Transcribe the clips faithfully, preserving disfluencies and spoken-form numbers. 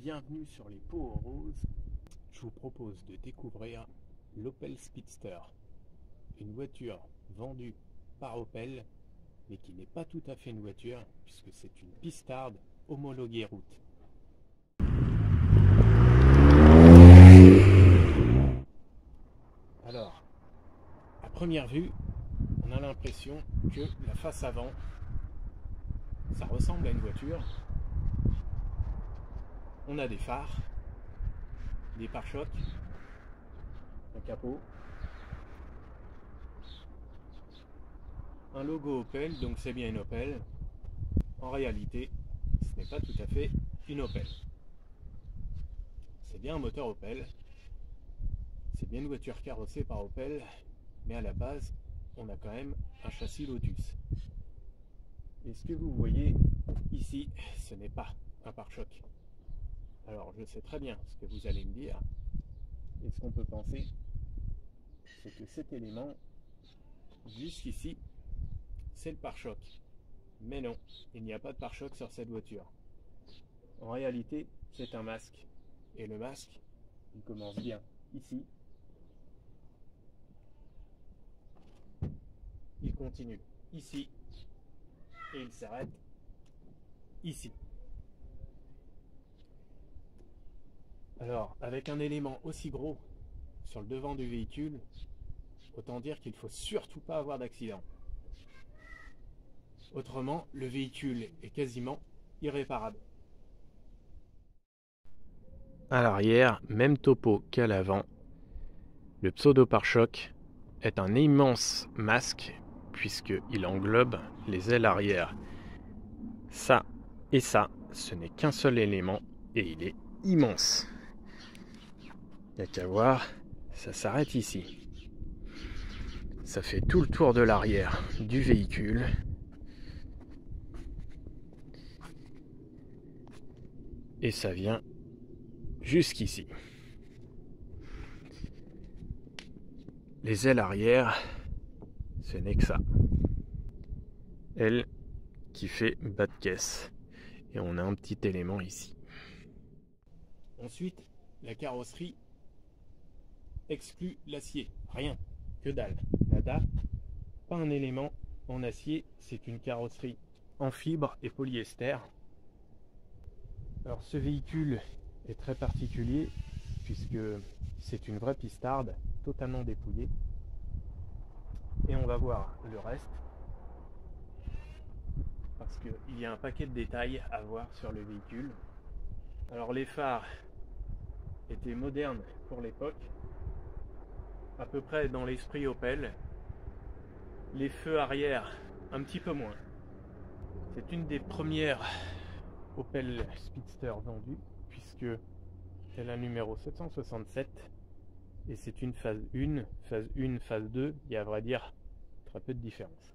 bienvenue sur les Pots aux Roses. Je vous propose de découvrir l'Opel Speedster, une voiture vendue par Opel, mais qui n'est pas tout à fait une voiture, puisque c'est une pistarde homologuée route. Alors, à première vue, on a l'impression que la face avant, ça ressemble à une voiture. On a des phares, des pare-chocs, un capot, un logo Opel, donc c'est bien une Opel. En réalité, ce n'est pas tout à fait une Opel. C'est bien un moteur Opel, c'est bien une voiture carrossée par Opel, mais à la base, on a quand même un châssis Lotus. Et ce que vous voyez ici, ce n'est pas un pare-choc. Alors je sais très bien ce que vous allez me dire, et ce qu'on peut penser, c'est que cet élément, jusqu'ici, c'est le pare-choc. Mais non, il n'y a pas de pare-choc sur cette voiture. En réalité, c'est un masque. Et le masque, il commence bien ici. Il continue ici. Et il s'arrête ici. Alors, avec un élément aussi gros sur le devant du véhicule, autant dire qu'il ne faut surtout pas avoir d'accident. Autrement, le véhicule est quasiment irréparable. À l'arrière, même topo qu'à l'avant, le pseudo pare-choc est un immense masque puisqu'il englobe les ailes arrière. Ça et ça, ce n'est qu'un seul élément et il est immense. Il n'y a qu'à voir, ça s'arrête ici. Ça fait tout le tour de l'arrière du véhicule. Et ça vient jusqu'ici. Les ailes arrière, ce n'est que ça. Elle qui fait bas de caisse. Et on a un petit élément ici. Ensuite, la carrosserie exclut l'acier. Rien, que dalle. Nada, pas un élément en acier, c'est une carrosserie en fibre et polyester. Alors ce véhicule est très particulier puisque c'est une vraie pistarde totalement dépouillée. Et on va voir le reste parce qu'il y a un paquet de détails à voir sur le véhicule. Alors les phares étaient modernes pour l'époque, à peu près dans l'esprit Opel. Les feux arrière un petit peu moins. C'est une des premières Opel Speedster vendue puisque c'est la numéro sept cent soixante-sept et c'est une phase un, phase un, phase deux, il y a à vrai dire très peu de différence.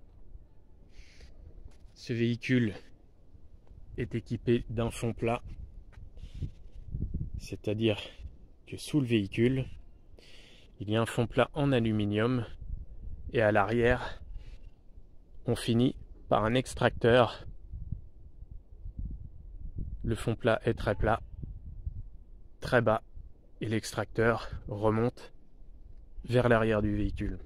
Ce véhicule est équipé d'un fond plat, c'est-à-dire que sous le véhicule, il y a un fond plat en aluminium et à l'arrière, on finit par un extracteur. Le fond plat est très plat, très bas, et l'extracteur remonte vers l'arrière du véhicule.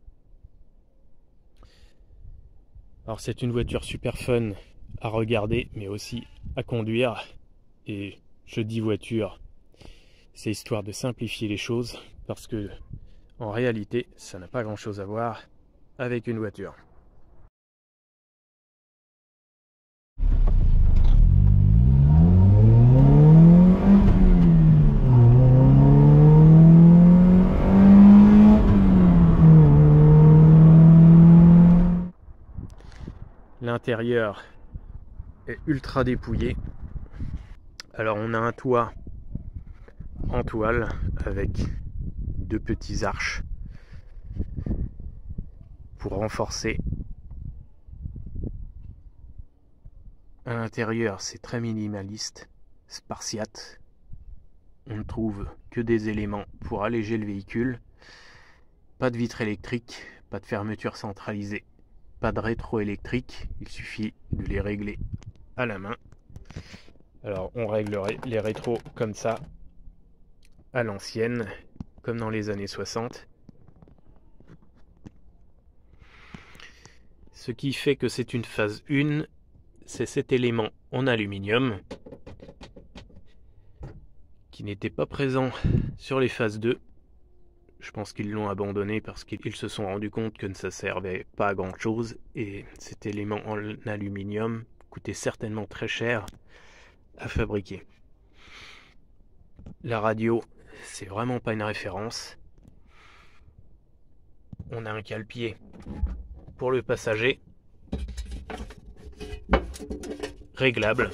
Alors c'est une voiture super fun à regarder, mais aussi à conduire. Et je dis voiture, c'est histoire de simplifier les choses, parce que en réalité, ça n'a pas grand-chose à voir avec une voiture. L'intérieur est ultra dépouillé. Alors on a un toit en toile avec deux petits arches pour renforcer. À l'intérieur, c'est très minimaliste, spartiate. On ne trouve que des éléments pour alléger le véhicule. Pas de vitre électrique, pas de fermeture centralisée, pas de rétroélectrique. Il suffit de les régler à la main. Alors on règle les rétros comme ça, à l'ancienne, comme dans les années soixante. Ce qui fait que c'est une phase un, c'est cet élément en aluminium qui n'était pas présent sur les phases deux. Je pense qu'ils l'ont abandonné parce qu'ils se sont rendus compte que ça ne servait pas à grand chose et cet élément en aluminium coûtait certainement très cher à fabriquer. La radio, c'est vraiment pas une référence. On a un cale-pied pour le passager, réglable.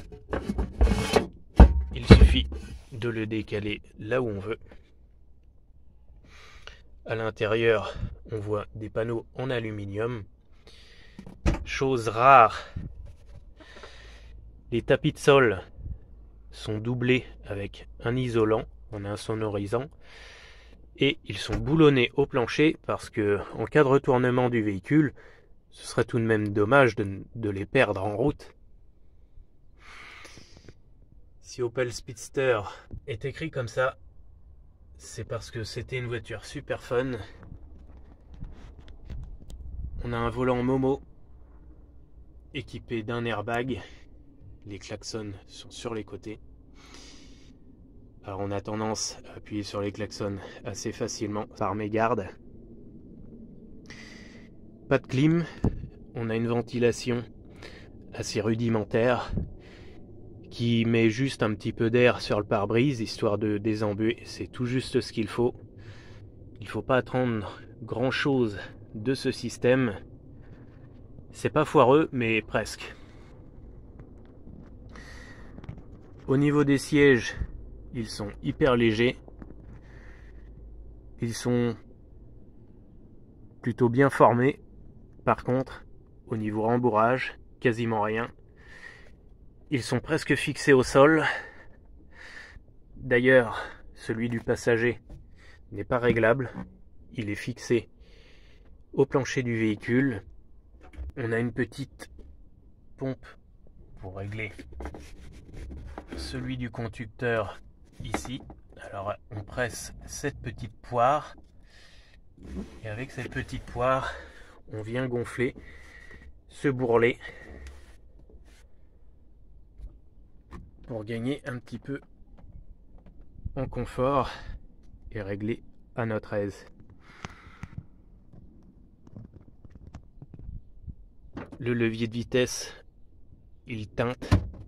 Il suffit de le décaler là où on veut. À l'intérieur, on voit des panneaux en aluminium. Chose rare, les tapis de sol sont doublés avec un isolant en insonorisant et ils sont boulonnés au plancher parce que en cas de retournement du véhicule, ce serait tout de même dommage de, de les perdre en route. Si Opel Speedster est écrit comme ça, c'est parce que c'était une voiture super fun. On a un volant Momo équipé d'un airbag. Les klaxons sont sur les côtés. Alors on a tendance à appuyer sur les klaxons assez facilement par mégarde. Pas de clim. On a une ventilation assez rudimentaire qui met juste un petit peu d'air sur le pare-brise histoire de désembuer. C'est tout juste ce qu'il faut. Il ne faut pas attendre grand chose de ce système. C'est pas foireux, mais presque. Au niveau des sièges, ils sont hyper légers. Ils sont plutôt bien formés. Par contre, au niveau rembourrage, quasiment rien. Ils sont presque fixés au sol. D'ailleurs, celui du passager n'est pas réglable. Il est fixé au plancher du véhicule. On a une petite pompe pour régler celui du conducteur ici. Alors on presse cette petite poire et avec cette petite poire, on vient gonfler ce bourrelet pour gagner un petit peu en confort et régler à notre aise. Le levier de vitesse, il teinte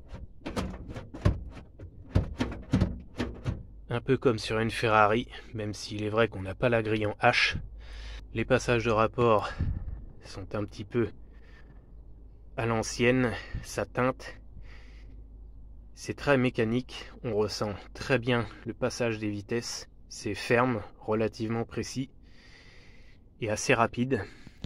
un peu comme sur une Ferrari, même s'il est vrai qu'on n'a pas la grille en H. Les passages de rapport sont un petit peu à l'ancienne, ça teinte. C'est très mécanique, on ressent très bien le passage des vitesses. C'est ferme, relativement précis et assez rapide.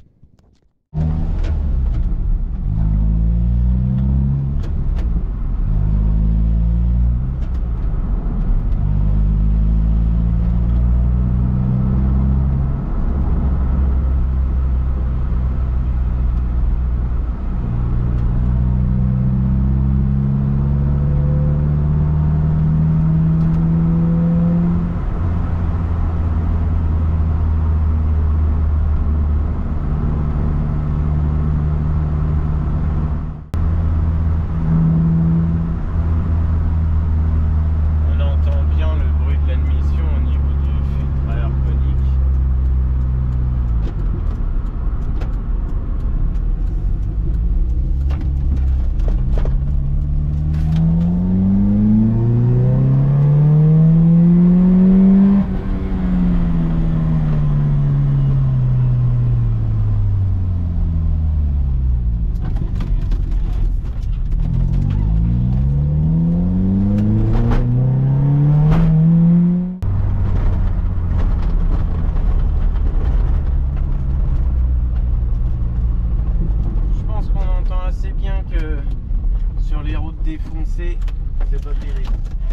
Défoncé, c'est pas terrible.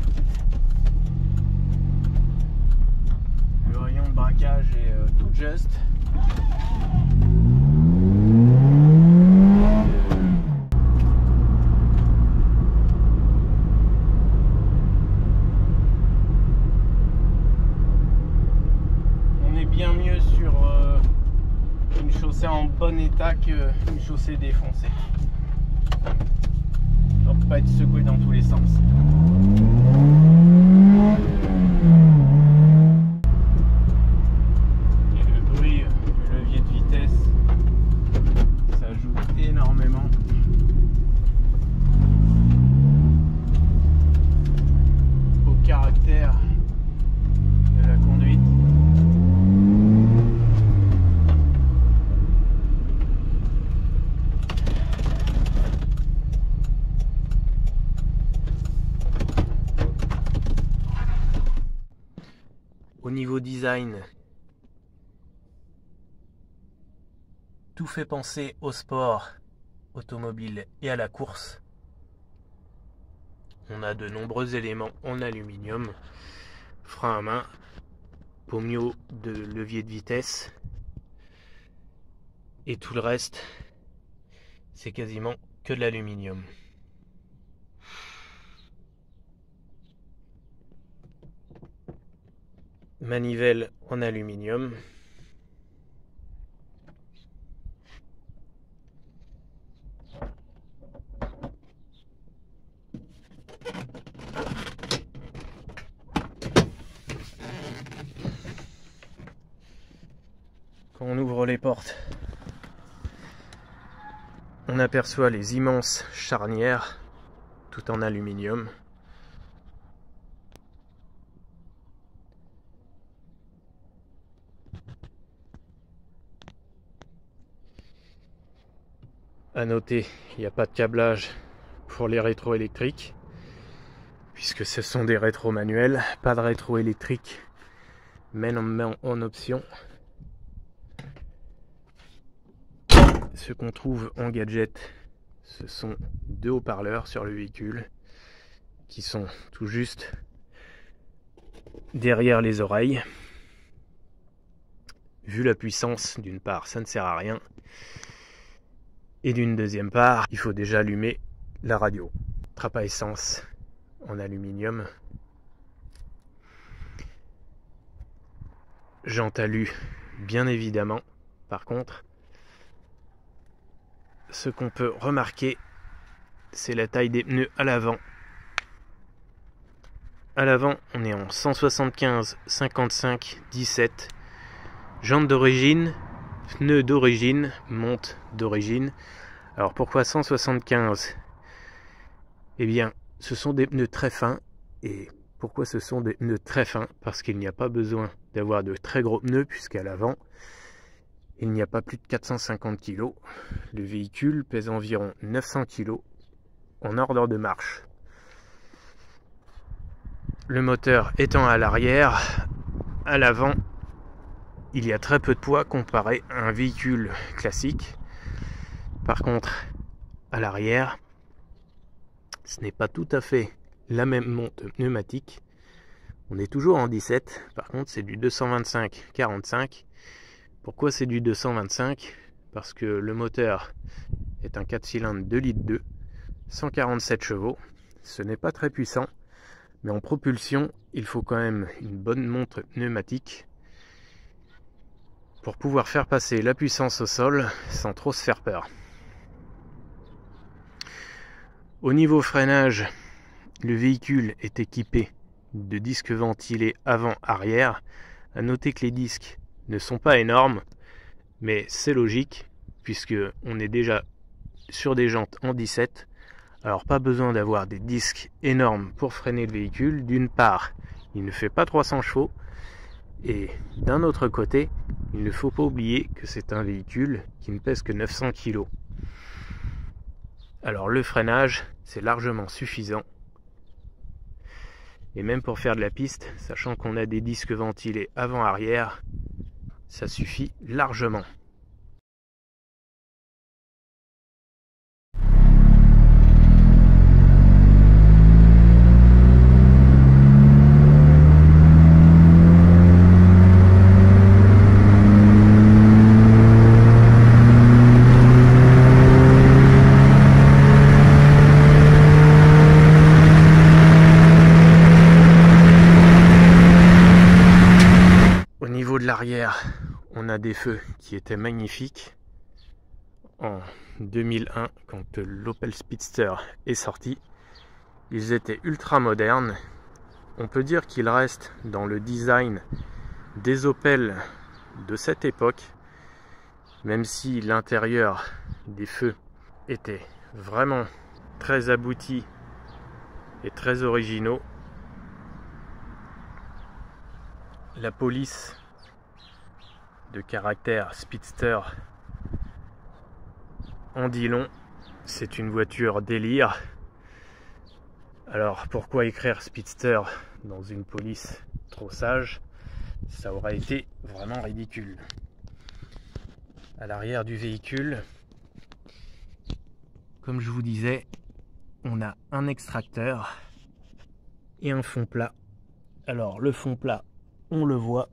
Le rayon de braquage est euh, tout juste. bon état qu'une chaussée défoncée. Donc pas être secoué dans tous les sens. Et le bruit du levier de vitesse, ça joue énormément. Au caractère de la conduite. Au niveau design, tout fait penser au sport automobile et à la course. On a de nombreux éléments en aluminium, frein à main, pommeau de levier de vitesse et tout le reste, c'est quasiment que de l'aluminium. Manivelle en aluminium. Quand on ouvre les portes, on aperçoit les immenses charnières, tout en aluminium. À noter, il n'y a pas de câblage pour les rétros électriques, puisque ce sont des rétros manuels, pas de rétro électrique, mais on met en option. Ce qu'on trouve en gadget, ce sont deux haut-parleurs sur le véhicule, qui sont tout juste derrière les oreilles. Vu la puissance, d'une part, ça ne sert à rien. Et d'une deuxième part, il faut déjà allumer la radio. Trappe à essence en aluminium. Jante alu, bien évidemment. Par contre, ce qu'on peut remarquer, c'est la taille des pneus à l'avant. À l'avant, on est en cent soixante-quinze cinquante-cinq dix-sept. Jante d'origine, pneus d'origine, monte d'origine. Alors pourquoi cent soixante-quinze? Eh bien, ce sont des pneus très fins. Et pourquoi ce sont des pneus très fins? Parce qu'il n'y a pas besoin d'avoir de très gros pneus, puisqu'à l'avant, il n'y a pas plus de quatre cent cinquante kilos. Le véhicule pèse environ neuf cents kilos en ordre de marche. Le moteur étant à l'arrière, à l'avant, il y a très peu de poids comparé à un véhicule classique. Par contre, à l'arrière, ce n'est pas tout à fait la même monte pneumatique. On est toujours en dix-sept, par contre c'est du deux cent vingt-cinq quarante-cinq. Pourquoi c'est du deux cent vingt-cinq? Parce que le moteur est un quatre cylindres deux litres deux, cent quarante-sept chevaux. Ce n'est pas très puissant, mais en propulsion, il faut quand même une bonne monte pneumatique pour pouvoir faire passer la puissance au sol sans trop se faire peur. Au niveau freinage, le véhicule est équipé de disques ventilés avant-arrière. À noter que les disques ne sont pas énormes, mais c'est logique puisque on est déjà sur des jantes en dix-sept. Alors pas besoin d'avoir des disques énormes pour freiner le véhicule. D'une part, il ne fait pas trois cents chevaux, et d'un autre côté, il ne faut pas oublier que c'est un véhicule qui ne pèse que neuf cents kilos. Alors le freinage, c'est largement suffisant. Et même pour faire de la piste, sachant qu'on a des disques ventilés avant-arrière, ça suffit largement. L'arrière, on a des feux qui étaient magnifiques, en deux mille un, quand l'Opel Speedster est sorti. Ils étaient ultra modernes. On peut dire qu'ils restent dans le design des Opel de cette époque, même si l'intérieur des feux était vraiment très abouti et très originaux. La police de caractère Speedster en dit long, c'est une voiture délire. Alors pourquoi écrire Speedster dans une police trop sage? Ça aurait été vraiment ridicule. À l'arrière du véhicule, comme je vous disais, on a un extracteur et un fond plat. Alors le fond plat, on le voit,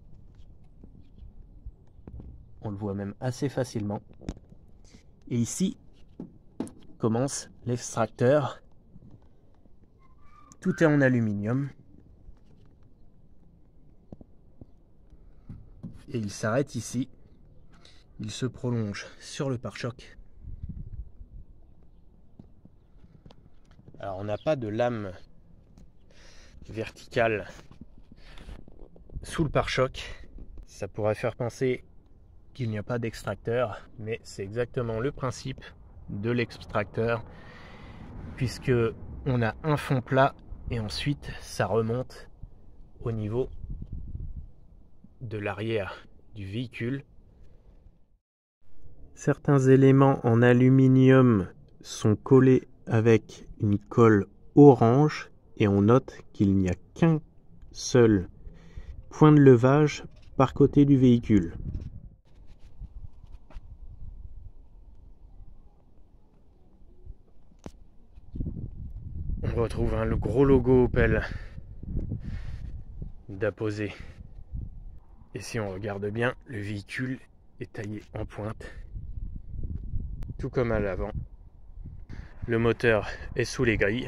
on le voit même assez facilement. Et ici commence l'extracteur. Tout est en aluminium. Et il s'arrête ici. Il se prolonge sur le pare-choc. Alors on n'a pas de lame verticale sous le pare-choc. Ça pourrait faire penser qu'il n'y a pas d'extracteur, mais c'est exactement le principe de l'extracteur, puisque on a un fond plat et ensuite ça remonte au niveau de l'arrière du véhicule. Certains éléments en aluminium sont collés avec une colle orange et on note qu'il n'y a qu'un seul point de levage par côté du véhicule. On retrouve hein, le gros logo Opel d'apposé. Et si on regarde bien, le véhicule est taillé en pointe, tout comme à l'avant. Le moteur est sous les grilles.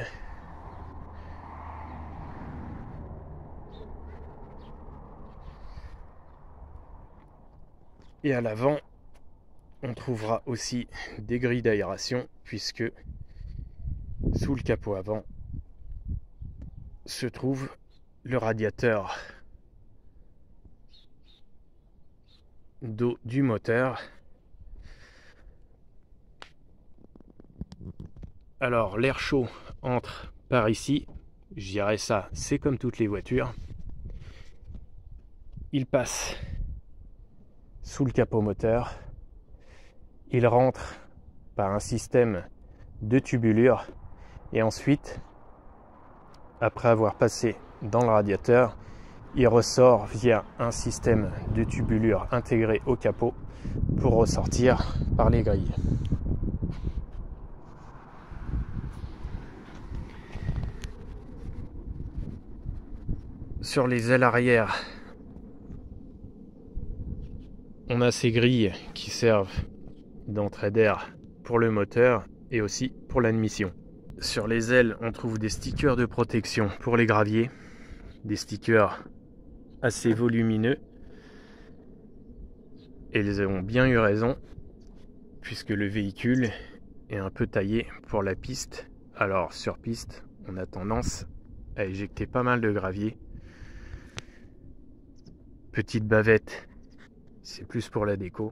Et à l'avant, on trouvera aussi des grilles d'aération, puisque sous le capot avant se trouve le radiateur d'eau du moteur. Alors l'air chaud entre par ici, je dirais ça, c'est comme toutes les voitures. Il passe sous le capot moteur, il rentre par un système de tubulure et ensuite, après avoir passé dans le radiateur, il ressort via un système de tubulure intégré au capot pour ressortir par les grilles. Sur les ailes arrière, on a ces grilles qui servent d'entrée d'air pour le moteur et aussi pour l'admission. Sur les ailes, on trouve des stickers de protection pour les graviers, des stickers assez volumineux. Et ils ont bien eu raison, puisque le véhicule est un peu taillé pour la piste. Alors sur piste, on a tendance à éjecter pas mal de gravier. Petite bavette, c'est plus pour la déco.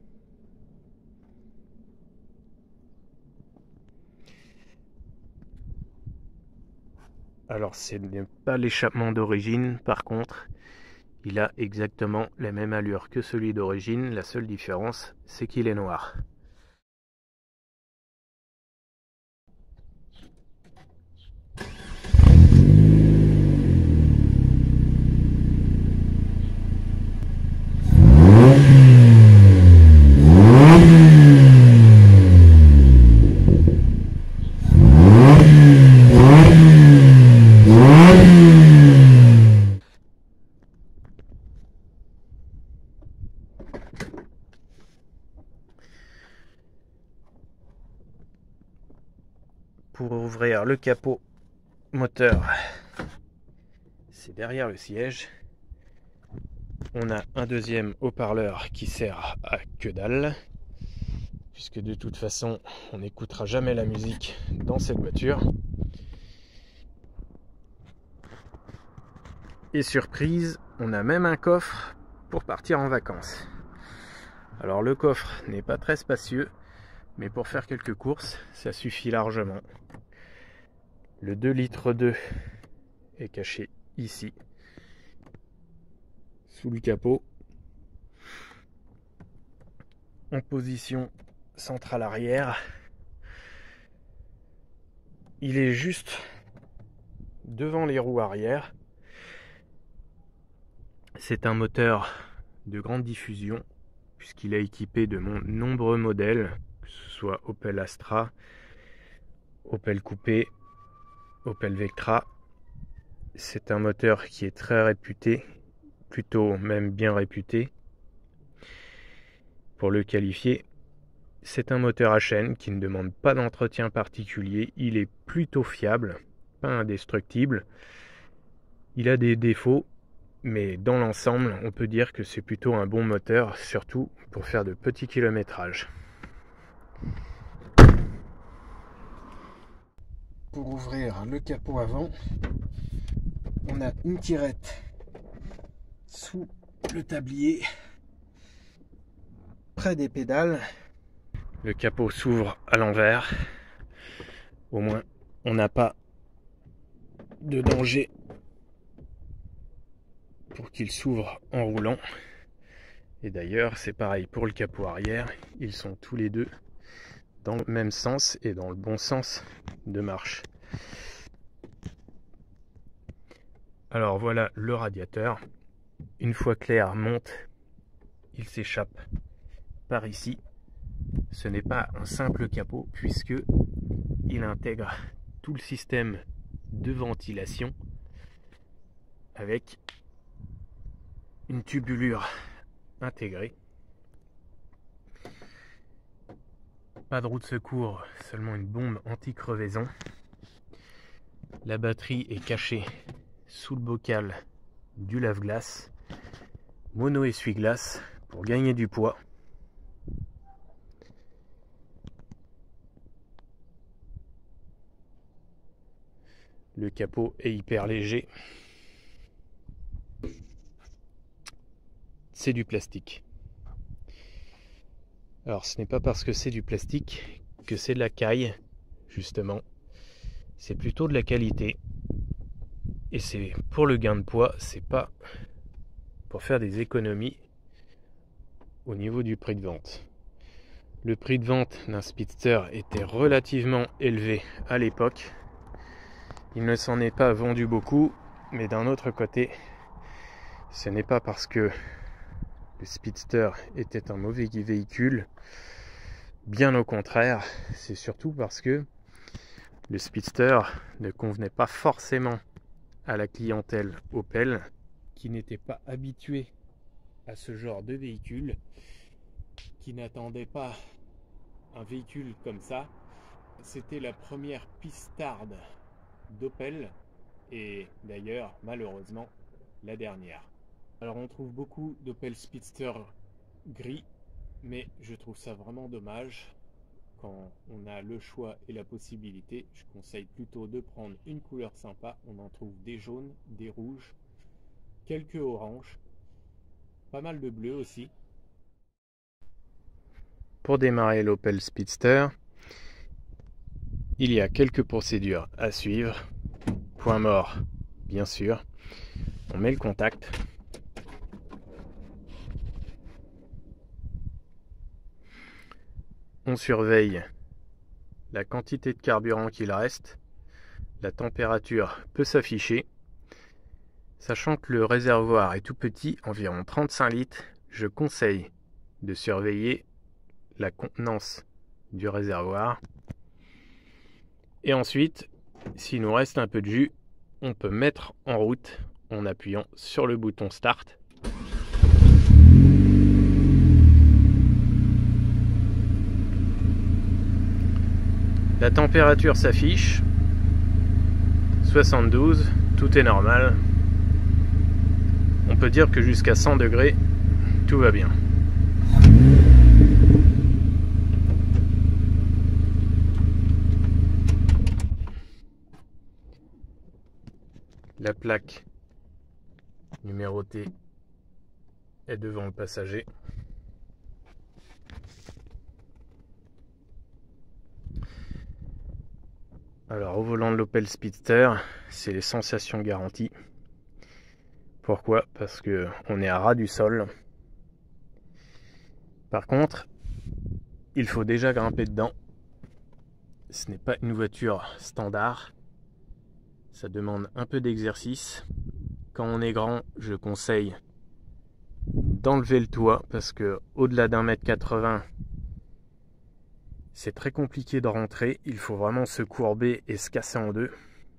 Alors ce n'est pas l'échappement d'origine, par contre, il a exactement la même allure que celui d'origine, la seule différence c'est qu'il est noir. Pour ouvrir le capot moteur, c'est derrière le siège. On a un deuxième haut-parleur qui sert à que dalle. puisque de toute façon on n'écoutera jamais la musique dans cette voiture. Et surprise, on a même un coffre pour partir en vacances. Alors le coffre n'est pas très spacieux, mais pour faire quelques courses, ça suffit largement. Le deux litres deux est caché ici, sous le capot, en position centrale arrière. Il est juste devant les roues arrière. C'est un moteur de grande diffusion, puisqu'il est équipé de nombreux modèles, que ce soit Opel Astra, Opel Coupé, Opel Vectra. C'est un moteur qui est très réputé, plutôt même bien réputé pour le qualifier. C'est un moteur à chaîne qui ne demande pas d'entretien particulier, il est plutôt fiable, pas indestructible. Il a des défauts, mais dans l'ensemble, on peut dire que c'est plutôt un bon moteur, surtout pour faire de petits kilométrages. Pour ouvrir le capot avant, on a une tirette sous le tablier, près des pédales. Le capot s'ouvre à l'envers. Au moins, on n'a pas de danger pour qu'il s'ouvre en roulant. Et d'ailleurs, c'est pareil pour le capot arrière. Ils sont tous les deux dans le même sens et dans le bon sens de marche. Alors voilà le radiateur. Une fois que l'air monte, il s'échappe par ici. Ce n'est pas un simple capot puisque il intègre tout le système de ventilation avec une tubulure intégrée. Pas de roue de secours, seulement une bombe anti-crevaison. La batterie est cachée sous le bocal du lave-glace. Mono essuie-glace pour gagner du poids. Le capot est hyper léger. C'est du plastique. Alors ce n'est pas parce que c'est du plastique que c'est de la caille, justement. C'est plutôt de la qualité. Et c'est pour le gain de poids, c'est pas pour faire des économies au niveau du prix de vente. Le prix de vente d'un Speedster était relativement élevé à l'époque. Il ne s'en est pas vendu beaucoup, mais d'un autre côté, ce n'est pas parce que le Speedster était un mauvais véhicule, bien au contraire, c'est surtout parce que le Speedster ne convenait pas forcément à la clientèle Opel, qui n'était pas habituée à ce genre de véhicule, qui n'attendait pas un véhicule comme ça. C'était la première pistarde d'Opel et d'ailleurs malheureusement la dernière. Alors on trouve beaucoup d'Opel Speedster gris, mais je trouve ça vraiment dommage. Quand on a le choix et la possibilité, je conseille plutôt de prendre une couleur sympa. On en trouve des jaunes, des rouges, quelques oranges, pas mal de bleu aussi. Pour démarrer l'Opel Speedster, il y a quelques procédures à suivre. Point mort, bien sûr. On met le contact. On surveille la quantité de carburant qu'il reste. La température peut s'afficher. Sachant que le réservoir est tout petit, environ trente-cinq litres, je conseille de surveiller la contenance du réservoir. Et ensuite, s'il nous reste un peu de jus, on peut mettre en route en appuyant sur le bouton Start. La température s'affiche, soixante-douze, tout est normal. On peut dire que jusqu'à cent degrés, tout va bien. La plaque numérotée est devant le passager. Alors, au volant de l'Opel Speedster, c'est les sensations garanties. Pourquoi? Parce que on est à ras du sol. Par contre, il faut déjà grimper dedans. Ce n'est pas une voiture standard. Ça demande un peu d'exercice. Quand on est grand, je conseille d'enlever le toit parce que au-delà d'un mètre quatre-vingts, c'est très compliqué de rentrer. Il faut vraiment se courber et se casser en deux.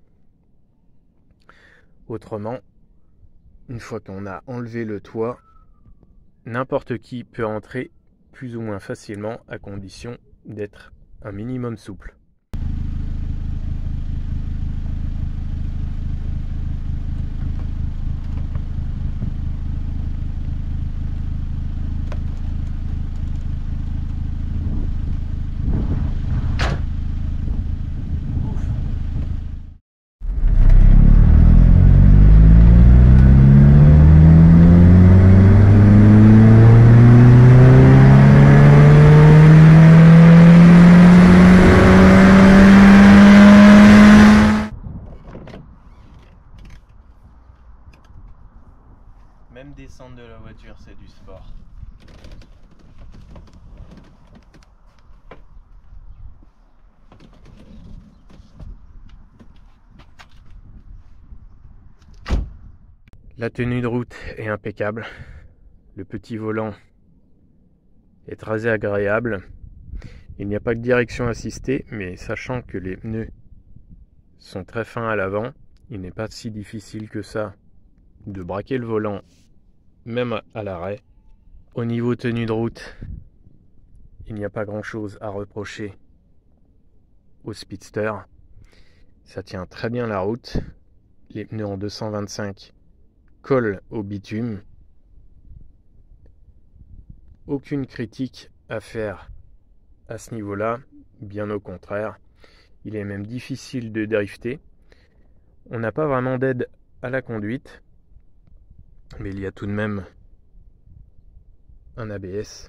Autrement, une fois qu'on a enlevé le toit, n'importe qui peut entrer plus ou moins facilement à condition d'être un minimum souple. Même descendre de la voiture, c'est du sport. La tenue de route est impeccable. Le petit volant est très agréable. Il n'y a pas de direction assistée, mais sachant que les pneus sont très fins à l'avant, il n'est pas si difficile que ça de braquer le volant même à l'arrêt. Au niveau tenue de route, il n'y a pas grand chose à reprocher au Speedster. Ça tient très bien la route. Les pneus en deux cent vingt-cinq collent au bitume. Aucune critique à faire à ce niveau-là, bien au contraire. Il est même difficile de drifter. On n'a pas vraiment d'aide à la conduite, mais il y a tout de même un A B S.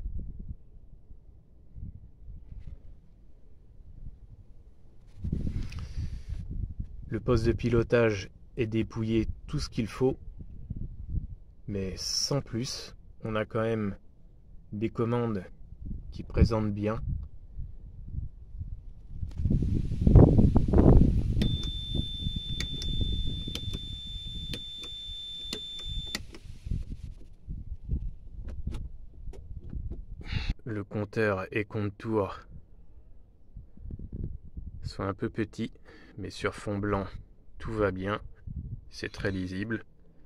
Le poste de pilotage est dépouillé tout ce qu'il faut, mais sans plus. On a quand même des commandes qui présentent bien. Le compteur et compte-tours sont un peu petits, mais sur fond blanc, tout va bien. C'est très lisible.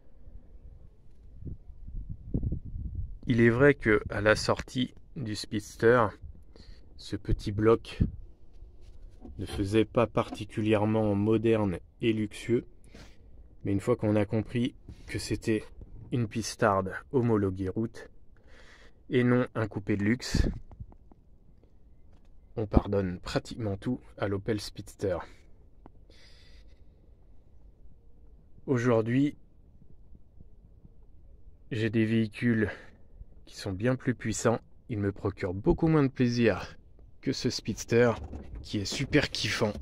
Il est vrai que à la sortie du Speedster, ce petit bloc ne faisait pas particulièrement moderne et luxueux, mais une fois qu'on a compris que c'était une pistarde homologuée route et non un coupé de luxe, on pardonne pratiquement tout à l'Opel Speedster. Aujourd'hui, j'ai des véhicules qui sont bien plus puissants. Ils me procurent beaucoup moins de plaisir que ce Speedster qui est super kiffant.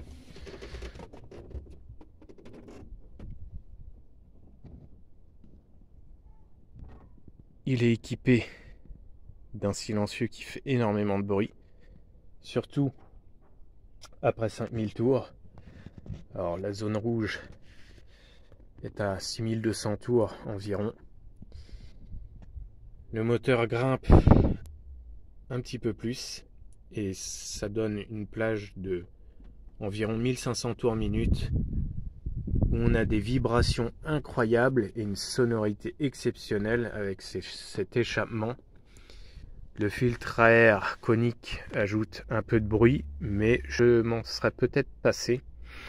Il est équipé d'un silencieux qui fait énormément de bruit, surtout après cinq mille tours. Alors la zone rouge est à six mille deux cents tours environ. Le moteur grimpe un petit peu plus et ça donne une plage de environ mille cinq cents tours minute où on a des vibrations incroyables et une sonorité exceptionnelle avec ces, cet échappement. Le filtre à air conique ajoute un peu de bruit, mais je m'en serais peut-être passé.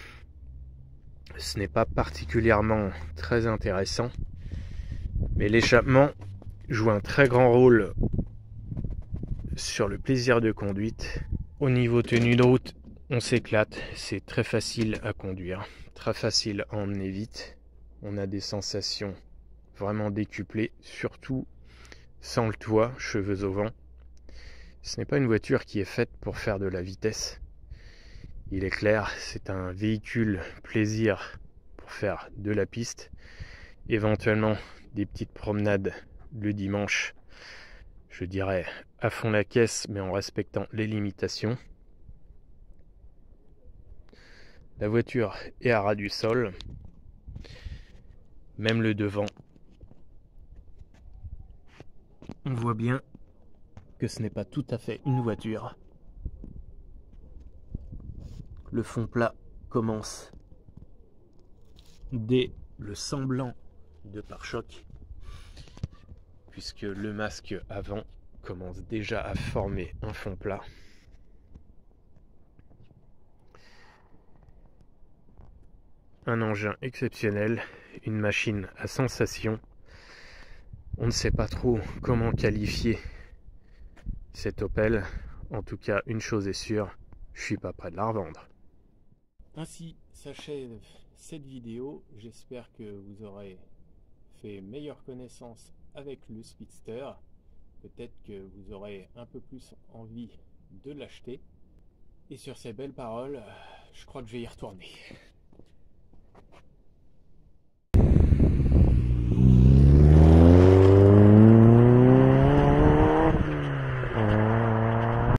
Ce n'est pas particulièrement très intéressant, mais l'échappement joue un très grand rôle sur le plaisir de conduite. Au niveau tenue de route, on s'éclate, c'est très facile à conduire, très facile à emmener vite. on a des sensations vraiment décuplées, surtout sans le toit, cheveux au vent. Ce n'est pas une voiture qui est faite pour faire de la vitesse. Il est clair, c'est un véhicule plaisir pour faire de la piste, éventuellement des petites promenades le dimanche, je dirais à fond la caisse, mais en respectant les limitations. La voiture est à ras du sol, même le devant. On voit bien que ce n'est pas tout à fait une voiture. Le fond plat commence dès le semblant de pare-choc, puisque le masque avant commence déjà à former un fond plat. Un engin exceptionnel, une machine à sensation. On ne sait pas trop comment qualifier cet Opel. En tout cas, une chose est sûre, je suis pas prêt de la revendre. Ainsi s'achève cette vidéo. J'espère que vous aurez fait meilleure connaissance avec le Speedster. Peut-être que vous aurez un peu plus envie de l'acheter. Et sur ces belles paroles, je crois que je vais y retourner.